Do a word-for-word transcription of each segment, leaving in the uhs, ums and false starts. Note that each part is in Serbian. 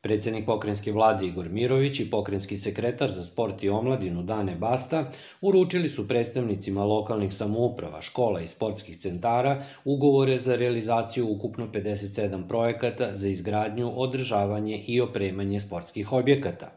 Predsednik pokrajinske vlade Igor Mirović i pokrajinski sekretar za sport i omladinu Dane Basta uručili su predstavnicima lokalnih samouprava, škola i sportskih centara ugovore za realizaciju ukupno pedeset sedam projekata za izgradnju, održavanje i opremanje sportskih objekata.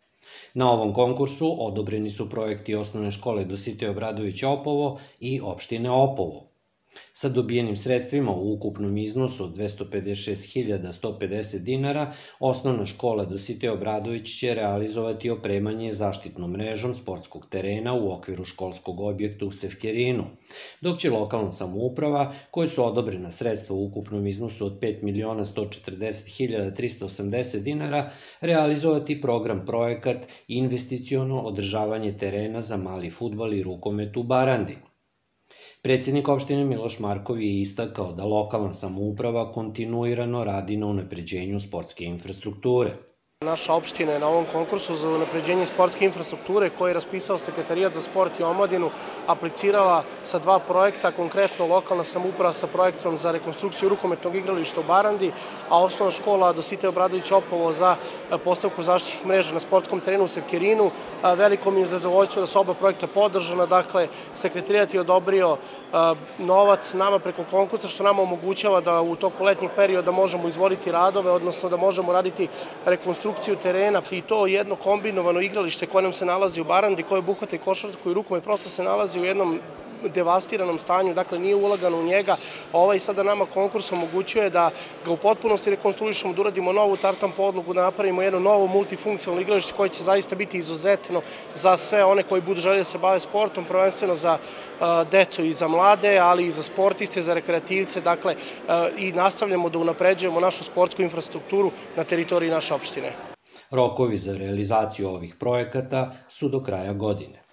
Na ovom konkursu odobreni su projekti osnovne škole Dositej Obradović Opovo i opštine Opovo. Sa dobijenim sredstvima u ukupnom iznosu od dvesta pedeset šest hiljada sto pedeset dinara, osnovna škola Dositej Obradović će realizovati opremanje zaštitnom mrežom sportskog terena u okviru školskog objekta u Sevkerinu, dok će lokalna samouprava, koje su odobrena sredstva u ukupnom iznosu od pet miliona sto četrdeset hiljada trista osamdeset dinara, realizovati program projekat investiciono održavanje terena za mali fudbal i rukomet u Barandi. Predsednik opštine Miloš Markov je istakao da lokalna samouprava kontinuirano radi na unapređenju sportske infrastrukture. Naša opština je na ovom konkursu za unapređenje sportske infrastrukture koji je raspisao Sekretarijat za sport i omladinu aplicirala sa dva projekta, konkretno lokalna samouprava sa projektom za rekonstrukciju rukometnog igrališta u Barandi, a osnovna škola Dositej Obradović Opovo za postavku zaštitnih mreža na sportskom terenu u Sevkerinu. Veliko mi je zadovoljstvo da su oba projekta podržana, dakle Sekretarijat je odobrio novac nama preko konkursa, što nama omogućava da u toku letnjeg perioda možemo izvoditi radove, odnosno da možemo raditi rekonstrukciju terena, i to jedno kombinovano igralište koje nam se nalazi u Barandi, koje obuhvata i košarku i rukomet, prosto se nalazi u jednom devastiranom stanju, dakle nije ulagano u njega. Ovaj sada nama konkurs omogućuje da ga u potpunosti rekonstruišemo, da uradimo novu tartan podlogu, da napravimo jedno novo multifunkcionalno igralište koje će zaista biti izuzetno za sve one koji budu želeli da se bave sportom, prvenstveno za decu i za mlade, ali i za sportiste, za rekreativce, dakle i nastavljamo da unapređujemo našu sportsku infrastrukturu na teritoriji naše opštine. Rokovi za realizaciju ovih projekata su do kraja godine.